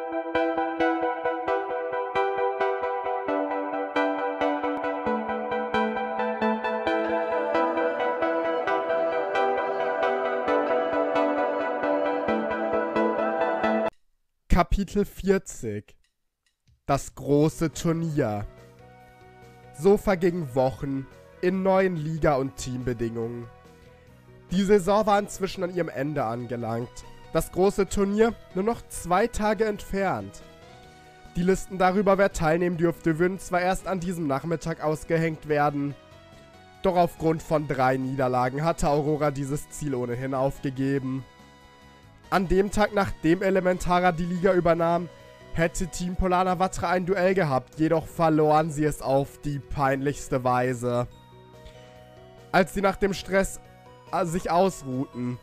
Kapitel 40 – Das große Turnier. So vergingen Wochen in neuen Liga- und Teambedingungen. Die Saison war inzwischen an ihrem Ende angelangt. Das große Turnier nur noch 2 Tage entfernt. Die Listen darüber, wer teilnehmen dürfte, würden zwar erst an diesem Nachmittag ausgehängt werden. Doch aufgrund von 3 Niederlagen hatte Aurora dieses Ziel ohnehin aufgegeben. An dem Tag, nachdem Elementara die Liga übernahm, hätte Team Polana Vatra ein Duell gehabt, jedoch verloren sie es auf die peinlichste Weise. Als sie nach dem Stress sich ausruhten,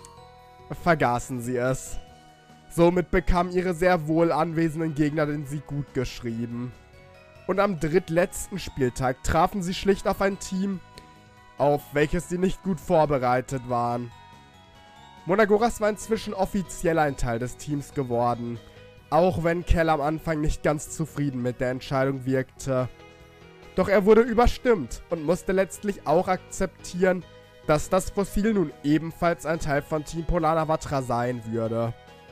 vergaßen sie es. Somit bekamen ihre sehr wohl anwesenden Gegner den Sieg gut geschrieben. Und am drittletzten Spieltag trafen sie schlicht auf ein Team, auf welches sie nicht gut vorbereitet waren. Monagoras war inzwischen offiziell ein Teil des Teams geworden, auch wenn Kell am Anfang nicht ganz zufrieden mit der Entscheidung wirkte. Doch er wurde überstimmt und musste letztlich auch akzeptieren, dass das Fossil nun ebenfalls ein Teil von Team Polana Vatra sein würde.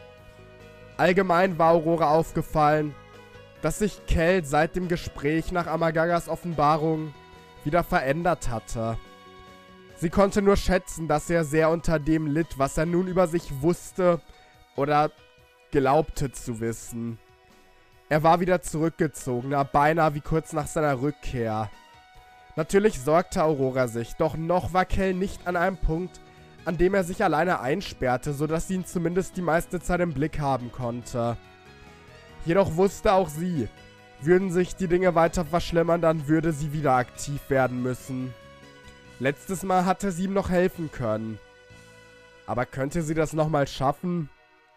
Allgemein war Aurora aufgefallen, dass sich Kell seit dem Gespräch nach Amagagas Offenbarung wieder verändert hatte. Sie konnte nur schätzen, dass er sehr unter dem litt, was er nun über sich wusste oder glaubte zu wissen. Er war wieder zurückgezogener, beinahe wie kurz nach seiner Rückkehr. Natürlich sorgte Aurora sich, doch noch war Kell nicht an einem Punkt, an dem er sich alleine einsperrte, sodass sie ihn zumindest die meiste Zeit im Blick haben konnte. Jedoch wusste auch sie, würden sich die Dinge weiter verschlimmern, dann würde sie wieder aktiv werden müssen. Letztes Mal hatte sie ihm noch helfen können. Aber könnte sie das nochmal schaffen?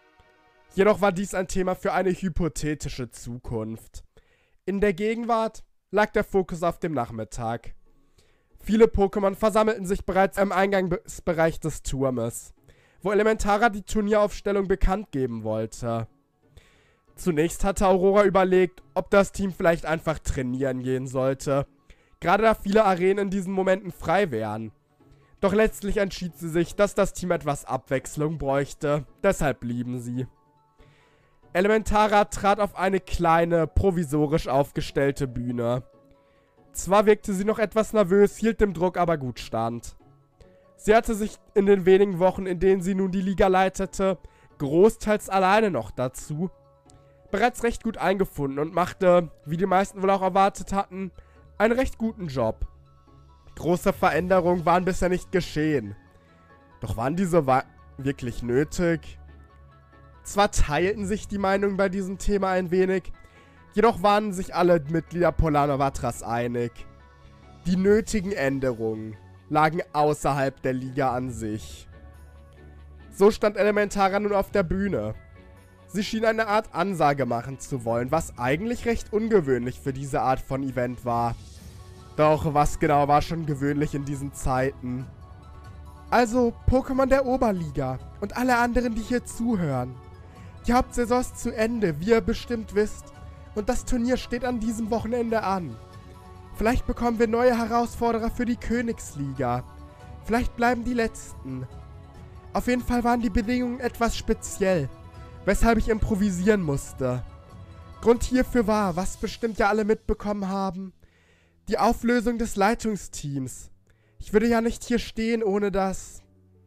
Jedoch war dies ein Thema für eine hypothetische Zukunft. In der Gegenwart lag der Fokus auf dem Nachmittag. Viele Pokémon versammelten sich bereits im Eingangsbereich des Turmes, wo Elementara die Turnieraufstellung bekannt geben wollte. Zunächst hatte Aurora überlegt, ob das Team vielleicht einfach trainieren gehen sollte, gerade da viele Arenen in diesen Momenten frei wären. Doch letztlich entschied sie sich, dass das Team etwas Abwechslung bräuchte, deshalb blieben sie. Elementara trat auf eine kleine, provisorisch aufgestellte Bühne. Zwar wirkte sie noch etwas nervös, hielt dem Druck aber gut stand. Sie hatte sich in den wenigen Wochen, in denen sie nun die Liga leitete, großteils alleine noch dazu, bereits recht gut eingefunden und machte, wie die meisten wohl auch erwartet hatten, einen recht guten Job. Große Veränderungen waren bisher nicht geschehen. Doch waren diese wirklich nötig? Zwar teilten sich die Meinungen bei diesem Thema ein wenig, jedoch waren sich alle Mitglieder Polana Vatras einig. Die nötigen Änderungen lagen außerhalb der Liga an sich. So stand Elementara nun auf der Bühne. Sie schien eine Art Ansage machen zu wollen, was eigentlich recht ungewöhnlich für diese Art von Event war. Doch was genau war schon gewöhnlich in diesen Zeiten? Also, Pokémon der Oberliga und alle anderen, die hier zuhören. Die Hauptsaison ist zu Ende, wie ihr bestimmt wisst. Und das Turnier steht an diesem Wochenende an. Vielleicht bekommen wir neue Herausforderer für die Königsliga. Vielleicht bleiben die letzten. Auf jeden Fall waren die Bedingungen etwas speziell, weshalb ich improvisieren musste. Grund hierfür war, was bestimmt ja alle mitbekommen haben, die Auflösung des Leitungsteams. Ich würde ja nicht hier stehen, ohne das...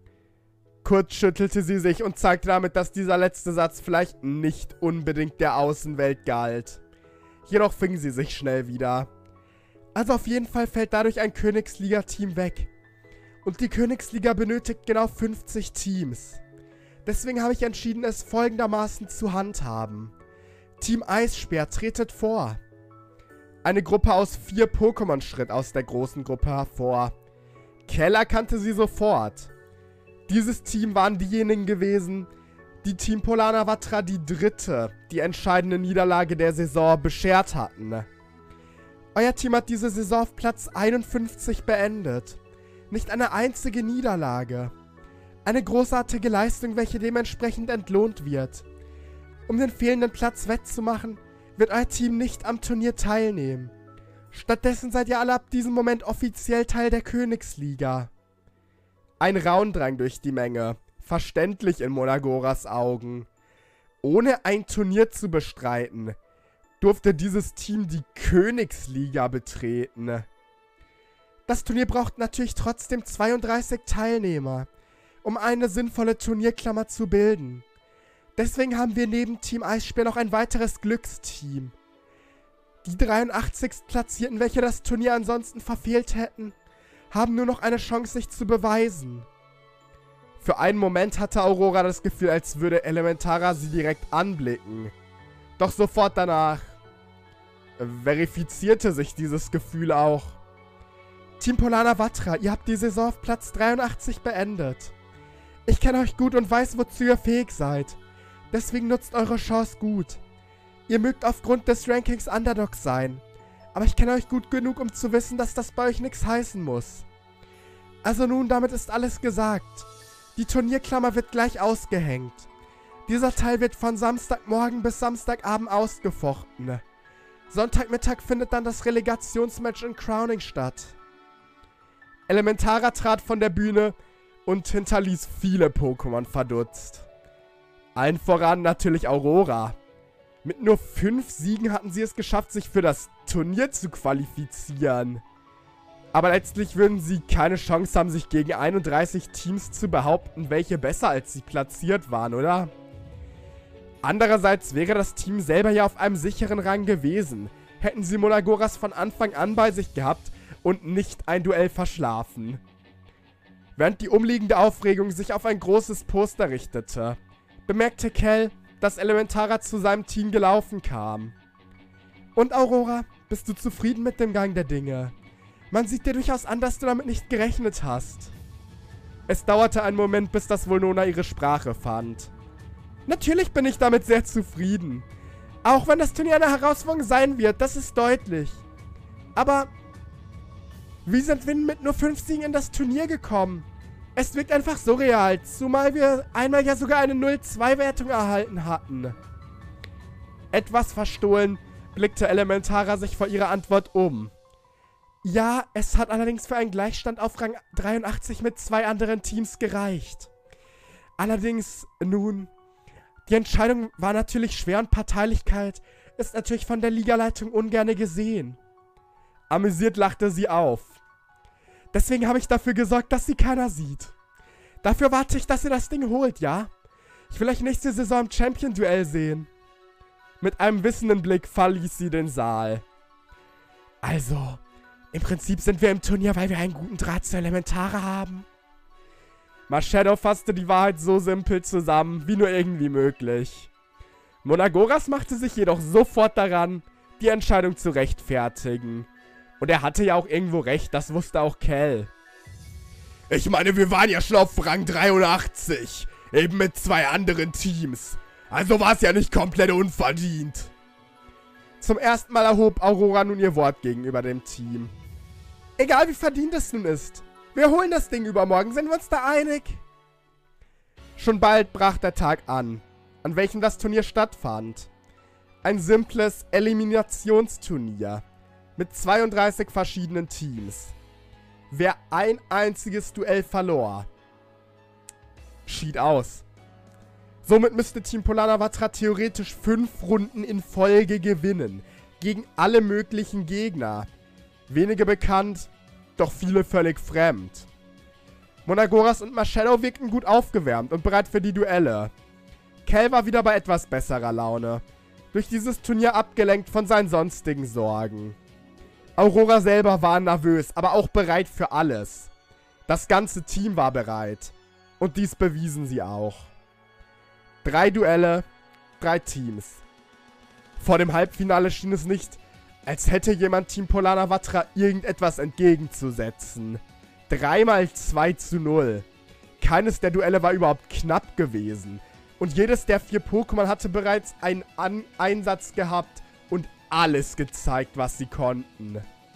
Kurz schüttelte sie sich und zeigte damit, dass dieser letzte Satz vielleicht nicht unbedingt der Außenwelt galt. Jedoch fing sie sich schnell wieder. Also auf jeden Fall fällt dadurch ein Königsliga-Team weg. Und die Königsliga benötigt genau 50 Teams. Deswegen habe ich entschieden, es folgendermaßen zu handhaben. Team Eisspeer, tretet vor. Eine Gruppe aus 4 Pokémon schritt aus der großen Gruppe hervor. Kell erkannte sie sofort. Dieses Team waren diejenigen gewesen, die Team Polana Vatra die entscheidende Niederlage der Saison beschert hatten. Euer Team hat diese Saison auf Platz 51 beendet. Nicht eine einzige Niederlage. Eine großartige Leistung, welche dementsprechend entlohnt wird. Um den fehlenden Platz wettzumachen, wird euer Team nicht am Turnier teilnehmen. Stattdessen seid ihr alle ab diesem Moment offiziell Teil der Königsliga. Ein Raunen drang durch die Menge, verständlich in Monagoras Augen. Ohne ein Turnier zu bestreiten, durfte dieses Team die Königsliga betreten. Das Turnier braucht natürlich trotzdem 32 Teilnehmer, um eine sinnvolle Turnierklammer zu bilden. Deswegen haben wir neben Team Eisbär noch ein weiteres Glücksteam. Die 83. Platzierten, welche das Turnier ansonsten verfehlt hätten, haben nur noch eine Chance, sich zu beweisen. Für einen Moment hatte Aurora das Gefühl, als würde Elementara sie direkt anblicken. Doch sofort danach verifizierte sich dieses Gefühl auch. Team Polana Vatra, ihr habt die Saison auf Platz 83 beendet. Ich kenne euch gut und weiß, wozu ihr fähig seid. Deswegen nutzt eure Chance gut. Ihr mögt aufgrund des Rankings Underdogs sein, aber ich kenne euch gut genug, um zu wissen, dass das bei euch nichts heißen muss. Also nun, damit ist alles gesagt. Die Turnierklammer wird gleich ausgehängt. Dieser Teil wird von Samstagmorgen bis Samstagabend ausgefochten. Sonntagmittag findet dann das Relegationsmatch in Crowning statt. Elementara trat von der Bühne und hinterließ viele Pokémon verdutzt. Allen voran natürlich Aurora. Mit nur 5 Siegen hatten sie es geschafft, sich für das Turnier zu qualifizieren. Aber letztlich würden sie keine Chance haben, sich gegen 31 Teams zu behaupten, welche besser als sie platziert waren, oder? Andererseits wäre das Team selber ja auf einem sicheren Rang gewesen, hätten sie Monagoras von Anfang an bei sich gehabt und nicht ein Duell verschlafen. Während die umliegende Aufregung sich auf ein großes Poster richtete, bemerkte Kel, dass Elementara zu seinem Team gelaufen kam. Und Aurora, bist du zufrieden mit dem Gang der Dinge? Man sieht dir durchaus an, dass du damit nicht gerechnet hast. Es dauerte einen Moment, bis das Volnona ihre Sprache fand. Natürlich bin ich damit sehr zufrieden. Auch wenn das Turnier eine Herausforderung sein wird, das ist deutlich. Aber wie sind wir mit nur 5 Siegen in das Turnier gekommen? Es wirkt einfach surreal, zumal wir einmal ja sogar eine 0-2-Wertung erhalten hatten. Etwas verstohlen blickte Elementara sich vor ihrer Antwort um. Ja, es hat allerdings für einen Gleichstand auf Rang 83 mit 2 anderen Teams gereicht. Allerdings, nun, die Entscheidung war natürlich schwer und Parteilichkeit ist natürlich von der Ligaleitung ungerne gesehen. Amüsiert lachte sie auf. Deswegen habe ich dafür gesorgt, dass sie keiner sieht. Dafür warte ich, dass ihr das Ding holt, ja? Ich will euch nächste Saison im Champion-Duell sehen. Mit einem wissenden Blick verließ sie den Saal. Also, im Prinzip sind wir im Turnier, weil wir einen guten Draht zu Elementare haben. Marshadow fasste die Wahrheit so simpel zusammen, wie nur irgendwie möglich. Monagoras machte sich jedoch sofort daran, die Entscheidung zu rechtfertigen. Und er hatte ja auch irgendwo recht, das wusste auch Kel. Ich meine, wir waren ja schon auf Rang 83, eben mit 2 anderen Teams. Also war es ja nicht komplett unverdient. Zum ersten Mal erhob Aurora nun ihr Wort gegenüber dem Team. Egal wie verdient es nun ist, wir holen das Ding übermorgen, sind wir uns da einig? Schon bald brach der Tag an welchem das Turnier stattfand. Ein simples Eliminationsturnier mit 32 verschiedenen Teams. Wer ein einziges Duell verlor, schied aus. Somit müsste Team Polana Vatra theoretisch 5 Runden in Folge gewinnen. Gegen alle möglichen Gegner. Wenige bekannt, doch viele völlig fremd. Monagoras und Marshadow wirkten gut aufgewärmt und bereit für die Duelle. Kel war wieder bei etwas besserer Laune. Durch dieses Turnier abgelenkt von seinen sonstigen Sorgen. Aurora selber war nervös, aber auch bereit für alles. Das ganze Team war bereit. Und dies bewiesen sie auch. 3 Duelle, 3 Teams. Vor dem Halbfinale schien es nicht, als hätte jemand Team Polana Vatra irgendetwas entgegenzusetzen. 3-2-0. Keines der Duelle war überhaupt knapp gewesen. Und jedes der 4 Pokémon hatte bereits einen Einsatz gehabt und alles gezeigt, was sie konnten.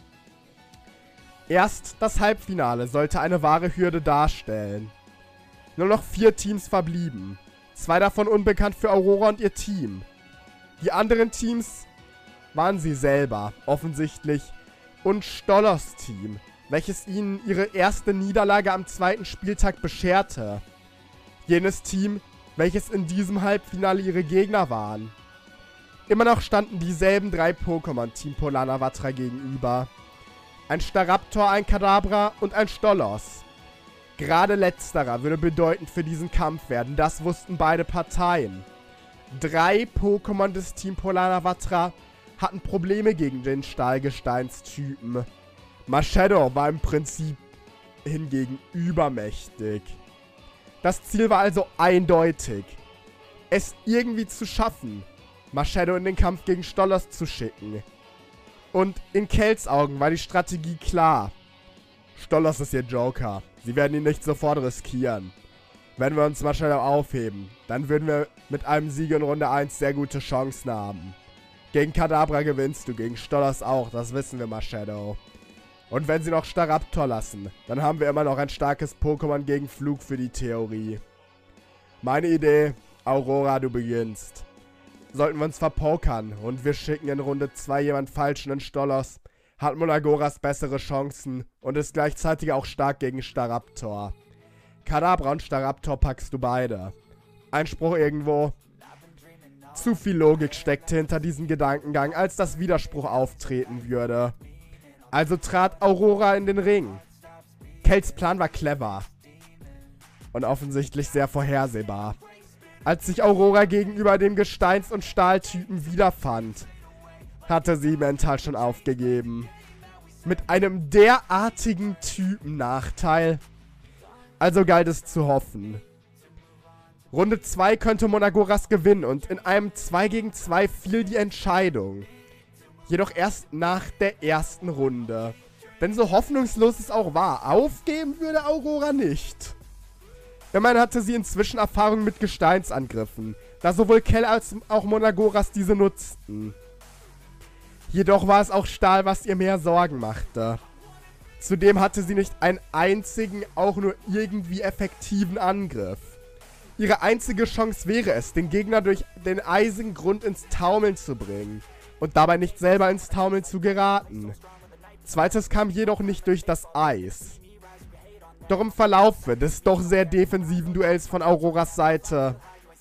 Erst das Halbfinale sollte eine wahre Hürde darstellen. Nur noch 4 Teams verblieben. 2 davon unbekannt für Aurora und ihr Team. Die anderen Teams waren sie selber, offensichtlich, und Stollers Team, welches ihnen ihre erste Niederlage am 2. Spieltag bescherte. Jenes Team, welches in diesem Halbfinale ihre Gegner waren. Immer noch standen dieselben 3 Pokémon Team Polanavatra gegenüber. Ein Staraptor, ein Kadabra und ein Stollos. Gerade letzterer würde bedeutend für diesen Kampf werden, das wussten beide Parteien. 3 Pokémon des Team Polanavatra hatten Probleme gegen den Stahlgesteinstypen. Marshadow war im Prinzip hingegen übermächtig. Das Ziel war also eindeutig, es irgendwie zu schaffen, Marshadow in den Kampf gegen Stollos zu schicken. Und in Kells Augen war die Strategie klar. Stollos ist ihr Joker. Sie werden ihn nicht sofort riskieren. Wenn wir uns Marshadow aufheben, dann würden wir mit einem Sieg in Runde 1 sehr gute Chancen haben. Gegen Kadabra gewinnst du, gegen Stollos auch, das wissen wir, Marshadow. Und wenn sie noch Staraptor lassen, dann haben wir immer noch ein starkes Pokémon gegen Flug für die Theorie. Meine Idee, Aurora, du beginnst. Sollten wir uns verpokern und wir schicken in Runde 2 jemand falschen in Stollos, hat Monagoras bessere Chancen und ist gleichzeitig auch stark gegen Staraptor. Kadabra und Staraptor packst du beide. Einspruch irgendwo. Zu viel Logik steckte hinter diesem Gedankengang, als dass Widerspruch auftreten würde. Also trat Aurora in den Ring. Kells Plan war clever. Und offensichtlich sehr vorhersehbar. Als sich Aurora gegenüber dem Gesteins- und Stahltypen wiederfand, hatte sie mental schon aufgegeben. Mit einem derartigen Typennachteil. Also galt es zu hoffen. Runde 2 könnte Monagoras gewinnen und in einem 2 gegen 2 fiel die Entscheidung. Jedoch erst nach der ersten Runde. Denn so hoffnungslos es auch war, aufgeben würde Aurora nicht. Immerhin hatte sie inzwischen Erfahrung mit Gesteinsangriffen, da sowohl Kell als auch Monagoras diese nutzten. Jedoch war es auch Stahl, was ihr mehr Sorgen machte. Zudem hatte sie nicht einen einzigen, auch nur irgendwie effektiven Angriff. Ihre einzige Chance wäre es, den Gegner durch den eisigen Grund ins Taumeln zu bringen und dabei nicht selber ins Taumeln zu geraten. Zweites kam jedoch nicht durch das Eis. Doch im Verlaufe des doch sehr defensiven Duells von Auroras Seite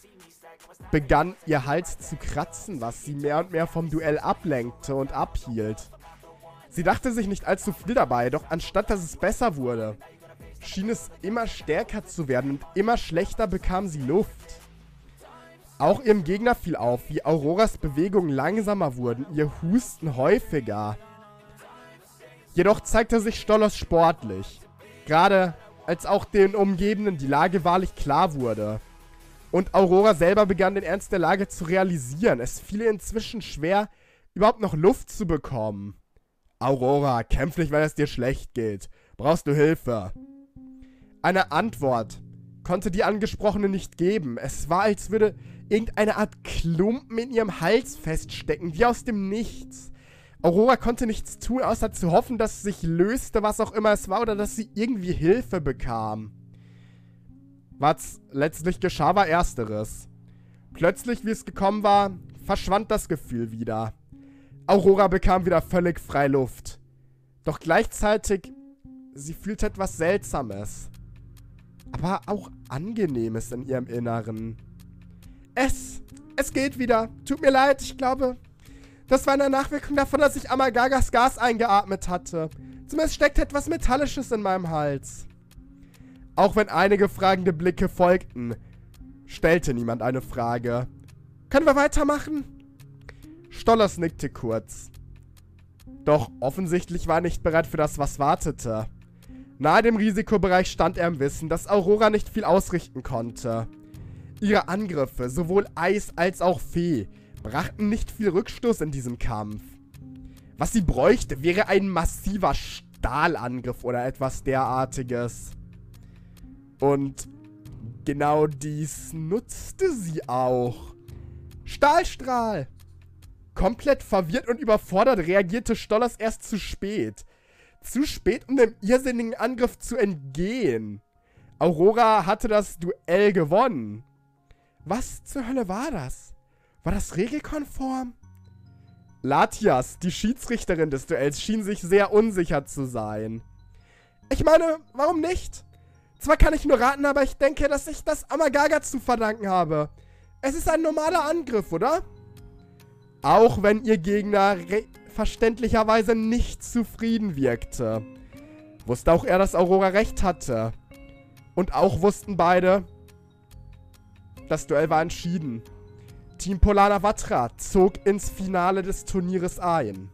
begann ihr Hals zu kratzen, was sie mehr und mehr vom Duell ablenkte und abhielt. Sie dachte sich nicht allzu viel dabei, doch anstatt dass es besser wurde, schien es immer stärker zu werden und immer schlechter bekam sie Luft. Auch ihrem Gegner fiel auf, wie Auroras Bewegungen langsamer wurden, ihr Husten häufiger. Jedoch zeigte sich Stollos sportlich, gerade als auch den Umgebenden die Lage wahrlich klar wurde. Und Aurora selber begann den Ernst der Lage zu realisieren. Es fiel ihr inzwischen schwer, überhaupt noch Luft zu bekommen. Aurora, kämpf nicht, weil es dir schlecht geht. Brauchst du Hilfe? Eine Antwort konnte die Angesprochene nicht geben. Es war, als würde irgendeine Art Klumpen in ihrem Hals feststecken, wie aus dem Nichts. Aurora konnte nichts tun, außer zu hoffen, dass es sich löste, was auch immer es war, oder dass sie irgendwie Hilfe bekam. Was letztlich geschah, war Ersteres. Plötzlich, wie es gekommen war, verschwand das Gefühl wieder. Aurora bekam wieder völlig frei Luft. Doch gleichzeitig, sie fühlte etwas Seltsames. Aber auch Angenehmes in ihrem Inneren. Es geht wieder. Tut mir leid, ich glaube, das war eine Nachwirkung davon, dass ich Amagagas Gas eingeatmet hatte. Zumindest steckt etwas Metallisches in meinem Hals. Auch wenn einige fragende Blicke folgten, stellte niemand eine Frage. Können wir weitermachen? Stollos nickte kurz. Doch offensichtlich war er nicht bereit für das, was wartete. Nahe dem Risikobereich stand er im Wissen, dass Aurora nicht viel ausrichten konnte. Ihre Angriffe, sowohl Eis als auch Fee, brachten nicht viel Rückstoß in diesem Kampf. Was sie bräuchte, wäre ein massiver Stahlangriff oder etwas derartiges. Und genau dies nutzte sie auch. Stahlstrahl! Komplett verwirrt und überfordert reagierte Stollos erst zu spät. Zu spät, um dem irrsinnigen Angriff zu entgehen. Aurora hatte das Duell gewonnen. Was zur Hölle war das? War das regelkonform? Latias, die Schiedsrichterin des Duells, schien sich sehr unsicher zu sein. Ich meine, warum nicht? Zwar kann ich nur raten, aber ich denke, dass ich das Amagaga zu verdanken habe. Es ist ein normaler Angriff, oder? Auch wenn ihr Gegner verständlicherweise nicht zufrieden wirkte, wusste auch er, dass Aurora recht hatte. Und auch wussten beide, das Duell war entschieden. Team Polana Vatra zog ins Finale des Turnieres ein.